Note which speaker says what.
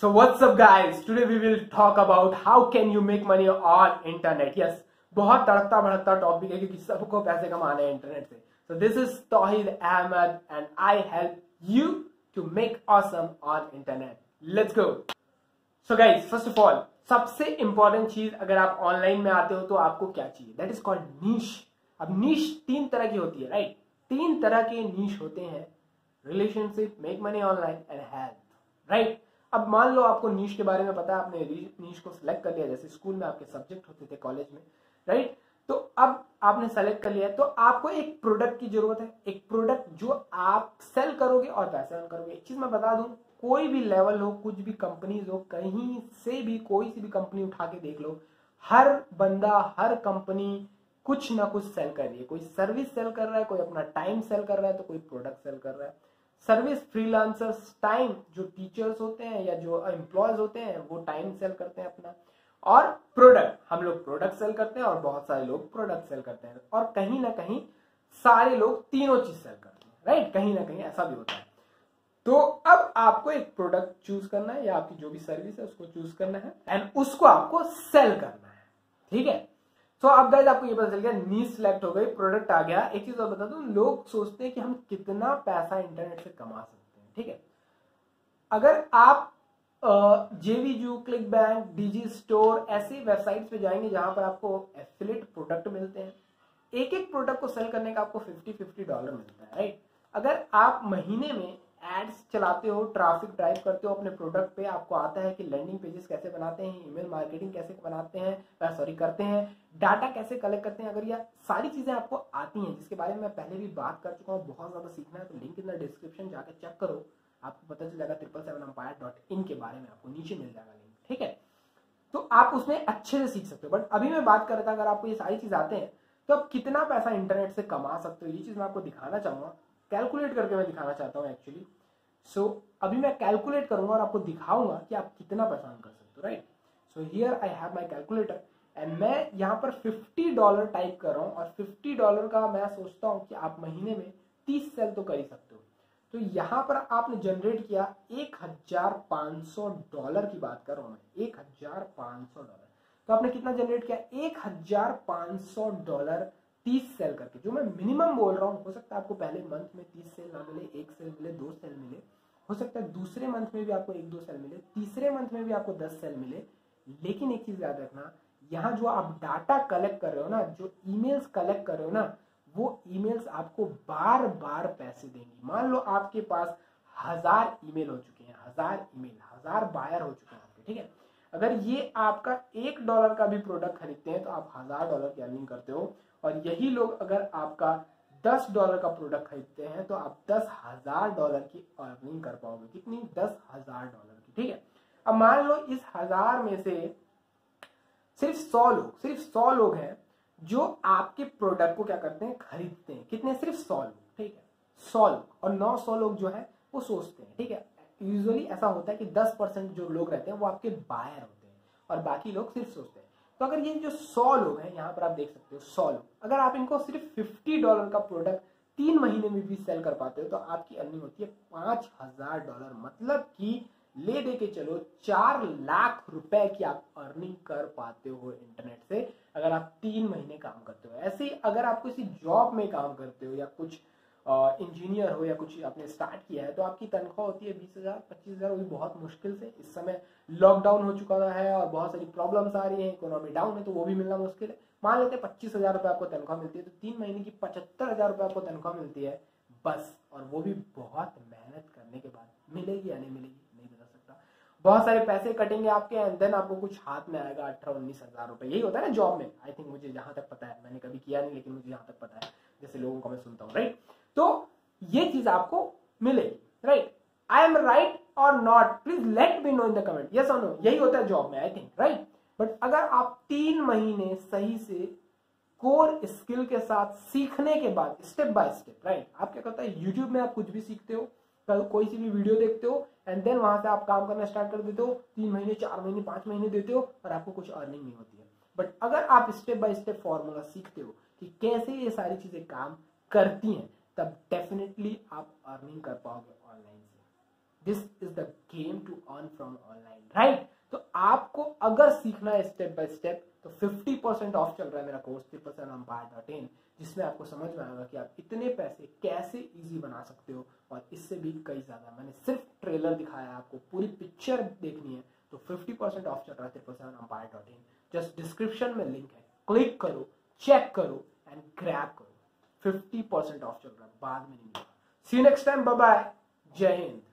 Speaker 1: So what's up guys? Today we will talk about how can you make money on internet. Yes, बहुत तड़कता भड़कता topic है क्योंकि सबको पैसे कमाने हैं इंटरनेट से. So this is Tawheed Ahmed and I help you to make awesome on internet. Let's go. So guys, first of all, सबसे important चीज अगर आप ऑनलाइन में आते हो तो आपको क्या चाहिए? That is called niche. अब नीश तीन तरह की होती है, राइट? तीन तरह के नीश होते हैं: relationship, make money online and health, right? अब मान लो आपको नीश के बारे में पता है, आपने नीश को सिलेक्ट कर लिया, जैसे स्कूल में आपके सब्जेक्ट होते थे, कॉलेज में, राइट? तो अब आपने सेलेक्ट कर लिया है, तो आपको एक प्रोडक्ट की जरूरत है, एक प्रोडक्ट जो आप सेल करोगे और पैसे अर्न करोगे. एक चीज मैं बता दूं, कोई भी लेवल हो, कुछ भी कंपनीज हो, कहीं से भी कोई सी भी कंपनी उठा के देख लो, हर बंदा, हर कंपनी कुछ ना कुछ सेल कर रही है. कोई सर्विस सेल कर रहा है, कोई अपना टाइम सेल कर रहा है, तो कोई प्रोडक्ट सेल कर रहा है. सर्विस, फ्रीलांसर्स, टाइम, जो टीचर्स होते हैं या जो एम्प्लॉयज होते हैं वो टाइम सेल करते हैं अपना. और प्रोडक्ट, हम लोग प्रोडक्ट सेल करते हैं और बहुत सारे लोग प्रोडक्ट सेल करते हैं. और कहीं ना कहीं सारे लोग तीनों चीज सेल करते हैं, राइट? कहीं ना कहीं ऐसा भी होता है. तो अब आपको एक प्रोडक्ट चूज करना है या आपकी जो भी सर्विस है उसको चूज करना है एंड उसको आपको सेल करना है, ठीक है? तो अब गाइस आपको ये पता चल गया, नीश सिलेक्ट हो गई, प्रोडक्ट आ गया. एक चीज और बता दूं, लोग सोचते हैं कि हम कितना पैसा इंटरनेट से कमा सकते हैं, ठीक है? अगर आप JVZoo, ClickBank, Digistore ऐसी वेबसाइट्स पे जाएंगे जहां पर आपको एफिलिएट प्रोडक्ट मिलते हैं, एक एक प्रोडक्ट को सेल करने का आपको $50 मिलता है, राइट? अगर आप महीने में एड्स चलाते हो, ट्रैफिक ड्राइव करते हो अपने प्रोडक्ट पे, आपको आता है कि लैंडिंग पेजेस कैसे बनाते हैं, ईमेल मार्केटिंग कैसे बनाते हैं, करते हैं, डाटा कैसे कलेक्ट करते हैं, अगर ये सारी चीजें आपको आती हैं, जिसके बारे में मैं पहले भी बात कर चुका हूँ, बहुत ज्यादा सीखना है तो लिंक इन द डिस्क्रिप्शन जाकर चेक करो, आपको पता चल जाएगा. 777empire.in के बारे में आपको नीचे मिल जाएगा लिंक, ठीक है? तो आप उसमें अच्छे से सीख सकते हो. बट अभी मैं बात कर रहा था, अगर आपको ये सारी चीज आते हैं तो आप कितना पैसा इंटरनेट से कमा सकते हो, ये चीज मैं आपको दिखाना चाहूंगा. कैलकुलेट करके मैं दिखाना चाहता हूँ एक्चुअली. सो अभी मैं कैलकुलेट करूंगा और आपको दिखाऊंगा कि आप कितना पैसा अर्न कर सकते हो, right? So here I have my calculator and मैं यहाँ पर $50 टाइप कर रहा हूँ और $50 का मैं सोचता हूँ कि आप महीने में 30 सेल तो कर ही सकते हो. तो यहाँ पर आपने जनरेट किया $1,500 की बात कर रहा हूँ मैं, $1,500. तो आपने कितना जनरेट किया? $1,500 30 सेल करके. जो मैं मिनिमम बोल रहा हूँ, हो सकता है आपको पहले मंथ में 30 सेल ना मिले, 1 सेल मिले, 2 सेल मिले, हो सकता है दूसरे मंथ में भी आपको 1-2 सेल मिले, तीसरे मंथ में भी आपको 10 सेल मिले. लेकिन एक चीज याद रखना, यहाँ जो आप डाटा कलेक्ट कर रहे हो ना, जो ईमेल्स कलेक्ट कर रहे हो ना, वो ईमेल्स आपको बार बार पैसे देंगी. मान लो आपके पास 1000 ईमेल हो चुके हैं, 1000 ईमेल, 1000 बायर हो चुके हैं आपके, ठीक है? अगर ये आपका $1 का भी प्रोडक्ट खरीदते हैं तो आप $1000 की अर्निंग करते हो. और यही लोग अगर आपका $10 का प्रोडक्ट खरीदते हैं तो आप $10,000 की अर्निंग कर पाओगे. कितनी? $10,000 की, ठीक है? अब मान लो इस 1000 में से सिर्फ 100 लोग हैं जो आपके प्रोडक्ट को क्या करते हैं? खरीदते हैं. कितने? सिर्फ 100 लोग, ठीक है? 100 लोग. और 900 लोग जो है वो सोचते हैं, ठीक है? यूजुअली ऐसा होता है कि 10% जो लोग रहते हैं वो आपके बायर होते हैं और बाकी लोग सिर्फ सोचते हैं. तो अगर ये जो 100 लोग हैं, यहाँ पर आप देख सकते हो 100 लोग, अगर आप इनको सिर्फ $50 का प्रोडक्ट 3 महीने में भी सेल कर पाते हो तो आपकी अर्निंग होती है $5,000. मतलब कि ले दे के चलो 4 लाख रुपए की आप अर्निंग कर पाते हो इंटरनेट से, अगर आप 3 महीने काम करते हो. ऐसे ही अगर आप किसी जॉब में काम करते हो या कुछ इंजीनियर हो या कुछ आपने स्टार्ट किया है तो आपकी तनख्वाह होती है 20,000, 25,000, वो भी बहुत मुश्किल से. इस समय लॉकडाउन हो चुका है और बहुत सारी प्रॉब्लम्स आ रही है, इकोनॉमी डाउन है, तो वो भी मिलना मुश्किल है. मान लेते हैं 25,000 रुपये आपको तनख्वाह मिलती है, तो 3 महीने की 75,000 रुपये आपको तनख्वाह मिलती है बस. और वो भी बहुत मेहनत करने के बाद. मिलेगी या नहीं मिलेगी नहीं बता सकता. बहुत सारे पैसे कटेंगे आपके एंड देन आपको कुछ हाथ में आएगा 18-19,000 रुपये. यही होता है ना जॉब में, आई थिंक, मुझे जहां तक पता है. मैंने कभी किया नहीं लेकिन मुझे जहां तक पता है, जैसे लोगों को मैं सुनता हूँ, राइट? तो ये चीज आपको मिलेगी, right? I am right or not? Please let me know in the comment, yes or no. यही होता है जॉब में, आई थिंक, राइट? बट अगर आप 3 महीने सही से कोर स्किल के साथ सीखने के बाद, स्टेप बाय स्टेप, राइट? आप क्या करता है, यूट्यूब में आप कुछ भी सीखते हो, कोई सी भी वीडियो देखते हो एंड देन वहां से आप काम करना स्टार्ट कर देते हो. 3 महीने, 4 महीने, 5 महीने देते हो और आपको कुछ अर्निंग नहीं होती है. बट अगर आप स्टेप बाय स्टेप फॉर्मूला सीखते हो कि कैसे ये सारी चीजें काम करती हैं, तब डेफिनेटली आप अर्निंग कर पाओगे ऑनलाइन से. This is the game to earn from online, right? तो आपको अगर सीखना है स्टेप बाय स्टेप तो 50% ऑफ चल रहा है मेरा कोर्स triplesevenempire.in, जिसमें आपको समझ में आएगा कि आप इतने पैसे कैसे इजी बना सकते हो और इससे भी कई ज्यादा। मैंने सिर्फ ट्रेलर दिखाया है, आपको पूरी पिक्चर देखनी है तो 50% ऑफ चल रहा है triplesevenempire.in। जस्ट डिस्क्रिप्शन में लिंक है, क्लिक करो, चेक करो एंड ग्रैब करो। 50% ऑफ चल रहा है, बाद में नहीं मिलेगा। See you next time, bye bye, जय हिंद।